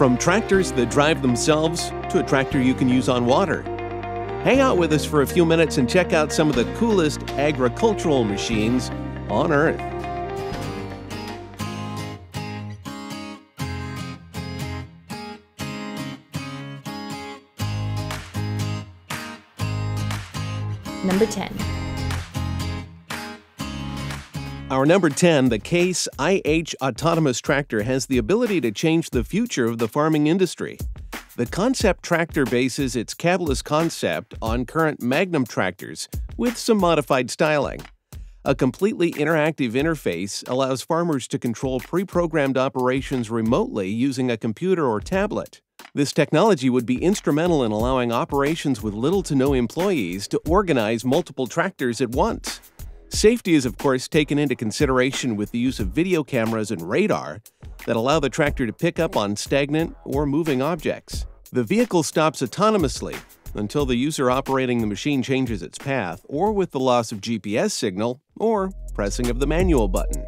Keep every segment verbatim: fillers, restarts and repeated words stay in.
From tractors that drive themselves to a tractor you can use on water. Hang out with us for a few minutes and check out some of the coolest agricultural machines on Earth. Number ten. Our number ten, the Case I H autonomous tractor, has the ability to change the future of the farming industry. The concept tractor bases its catalyst concept on current Magnum tractors with some modified styling. A completely interactive interface allows farmers to control pre-programmed operations remotely using a computer or tablet. This technology would be instrumental in allowing operations with little to no employees to organize multiple tractors at once. Safety is, of course, taken into consideration with the use of video cameras and radar that allow the tractor to pick up on stagnant or moving objects. The vehicle stops autonomously until the user operating the machine changes its path, or with the loss of G P S signal, or pressing of the manual button.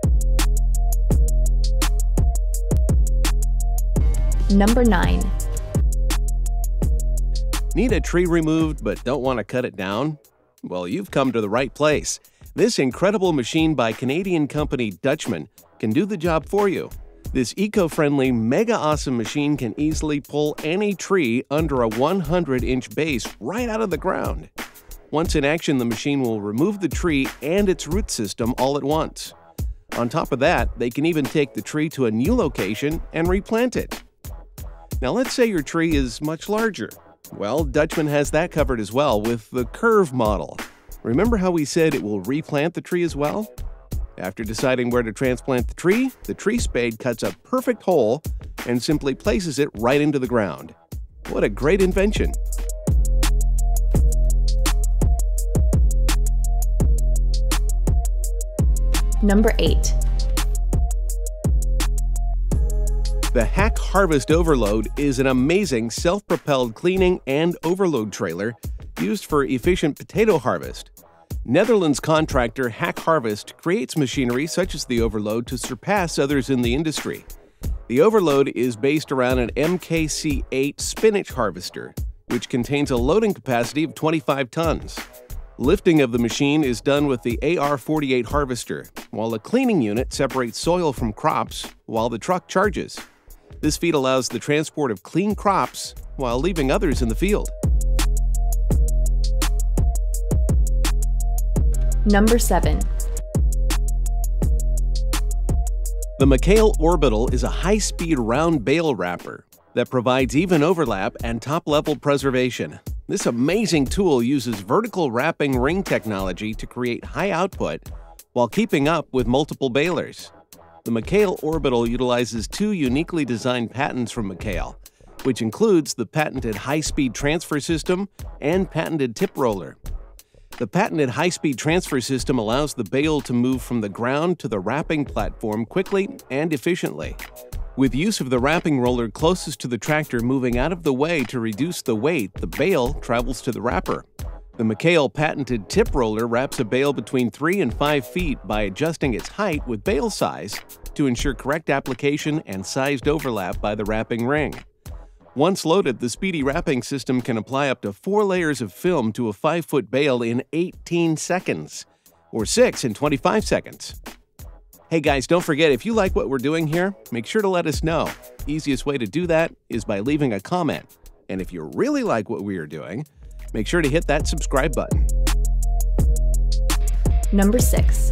Number nine. Need a tree removed but don't want to cut it down? Well, you've come to the right place. This incredible machine by Canadian company Dutchman can do the job for you. This eco-friendly, mega-awesome machine can easily pull any tree under a one hundred inch base right out of the ground. Once in action, the machine will remove the tree and its root system all at once. On top of that, they can even take the tree to a new location and replant it. Now let's say your tree is much larger. Well, Dutchman has that covered as well with the Curve model. Remember how we said it will replant the tree as well? After deciding where to transplant the tree, the tree spade cuts a perfect hole and simply places it right into the ground. What a great invention! Number eight. The Hackharvest Overload is an amazing self-propelled cleaning and overload trailer used for efficient potato harvest. Netherlands contractor Hackharvest creates machinery such as the Overload to surpass others in the industry. The Overload is based around an M K C eight spinach harvester, which contains a loading capacity of twenty-five tons. Lifting of the machine is done with the A R forty-eight harvester, while the cleaning unit separates soil from crops while the truck charges. This feat allows the transport of clean crops while leaving others in the field. Number seven. The McHale Orbital is a high-speed round bale wrapper that provides even overlap and top-level preservation. This amazing tool uses vertical wrapping ring technology to create high output while keeping up with multiple balers. The McHale Orbital utilizes two uniquely designed patents from McHale, which includes the patented high-speed transfer system and patented tip roller. The patented high-speed transfer system allows the bale to move from the ground to the wrapping platform quickly and efficiently, with use of the wrapping roller closest to the tractor moving out of the way to reduce the weight the bale travels to the wrapper. The McHale patented tip roller wraps a bale between three and five feet by adjusting its height with bale size to ensure correct application and sized overlap by the wrapping ring. Once loaded, the speedy wrapping system can apply up to four layers of film to a five foot bale in eighteen seconds, or six in twenty-five seconds. Hey guys, don't forget, if you like what we're doing here, make sure to let us know. Easiest way to do that is by leaving a comment. And if you really like what we are doing, make sure to hit that subscribe button. Number six.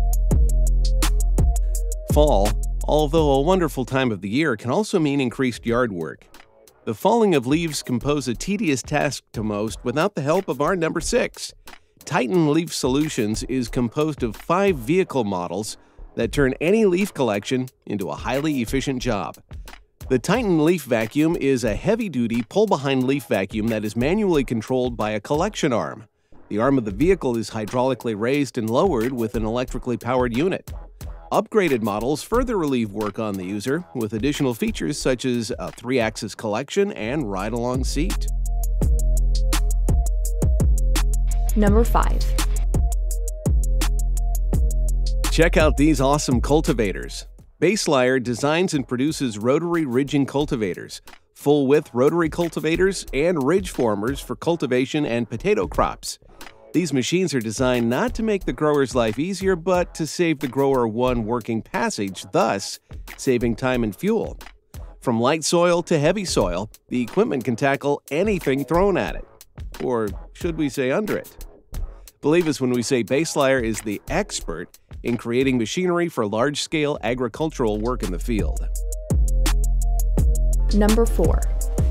Fall, although a wonderful time of the year, can also mean increased yard work. The falling of leaves compose a tedious task to most without the help of our number six. Titan Leaf Solutions is composed of five vehicle models that turn any leaf collection into a highly efficient job. The Titan Leaf Vacuum is a heavy-duty, pull-behind leaf vacuum that is manually controlled by a collection arm. The arm of the vehicle is hydraulically raised and lowered with an electrically powered unit. Upgraded models further relieve work on the user with additional features such as a three-axis collection and ride-along seat. Number five. Check out these awesome cultivators. Baselier designs and produces rotary ridging cultivators, full-width rotary cultivators, and ridge formers for cultivation and potato crops. These machines are designed not to make the grower's life easier, but to save the grower one working passage, thus saving time and fuel. From light soil to heavy soil, the equipment can tackle anything thrown at it. Or should we say under it? Believe us when we say Baselier is the expert in creating machinery for large-scale agricultural work in the field. Number four.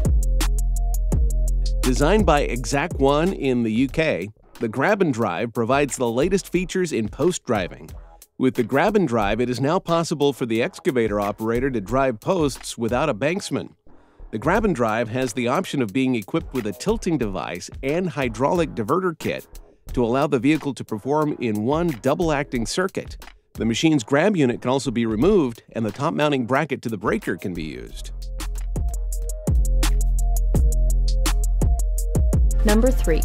Designed by Exact One in the U K, the Grab and Drive provides the latest features in post-driving. With the Grab and Drive, it is now possible for the excavator operator to drive posts without a banksman. The Grab and Drive has the option of being equipped with a tilting device and hydraulic diverter kit to allow the vehicle to perform in one double-acting circuit. The machine's grab unit can also be removed, and the top mounting bracket to the breaker can be used. Number three.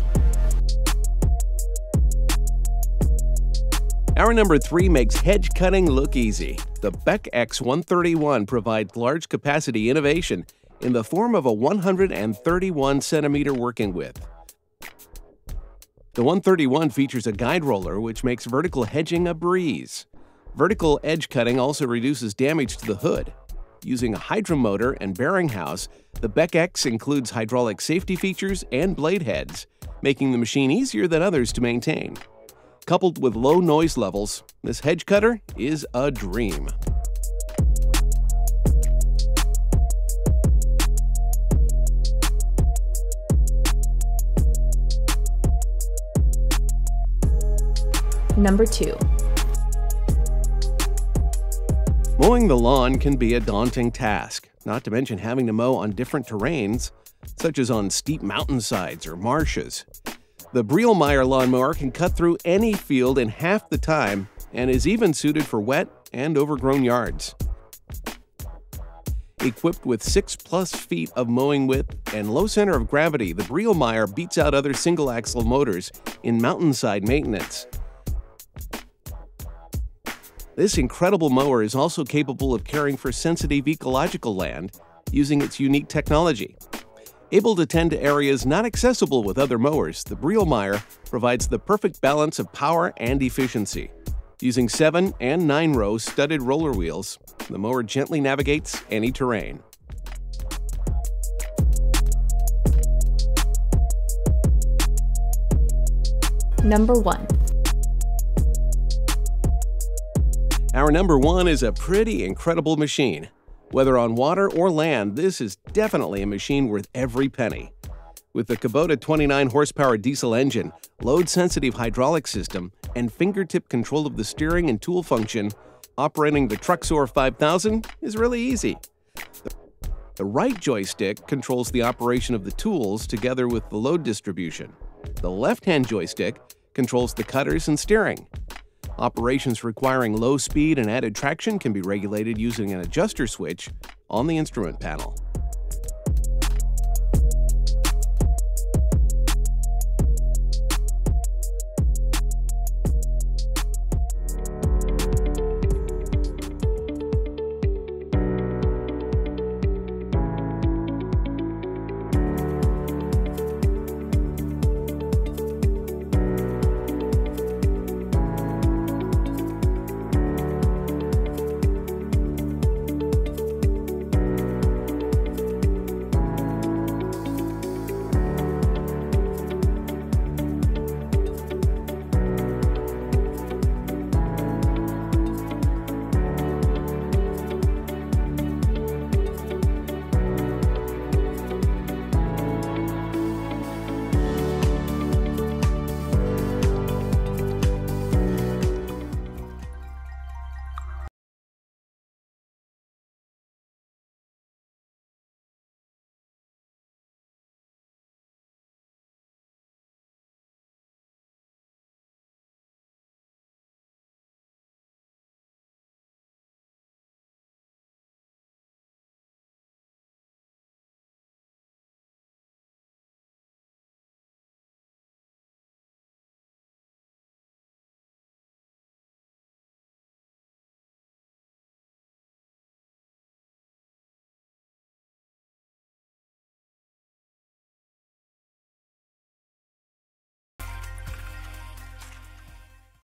Our number three makes hedge cutting look easy. The B E C X one thirty-one provides large capacity innovation in the form of a one hundred thirty-one centimeter working width. The one thirty-one features a guide roller, which makes vertical hedging a breeze. Vertical edge cutting also reduces damage to the hood. Using a hydro motor and bearing house, the B E C X includes hydraulic safety features and blade heads, making the machine easier than others to maintain. Coupled with low noise levels, this hedge cutter is a dream. Number two. Mowing the lawn can be a daunting task, not to mention having to mow on different terrains, such as on steep mountainsides or marshes. The BRIELMAIER lawnmower can cut through any field in half the time and is even suited for wet and overgrown yards. Equipped with six plus feet of mowing width and low center of gravity, the BRIELMAIER beats out other single-axle motors in mountainside maintenance. This incredible mower is also capable of caring for sensitive ecological land using its unique technology. Able to tend to areas not accessible with other mowers, the BRIELMAIER provides the perfect balance of power and efficiency. Using seven and nine row studded roller wheels, the mower gently navigates any terrain. Number one. Our number one is a pretty incredible machine. Whether on water or land, this is definitely a machine worth every penny. With the Kubota twenty-nine horsepower diesel engine, load-sensitive hydraulic system, and fingertip control of the steering and tool function, operating the Truxor five thousand is really easy. The right joystick controls the operation of the tools together with the load distribution. The left-hand joystick controls the cutters and steering. Operations requiring low speed and added traction can be regulated using an adjuster switch on the instrument panel.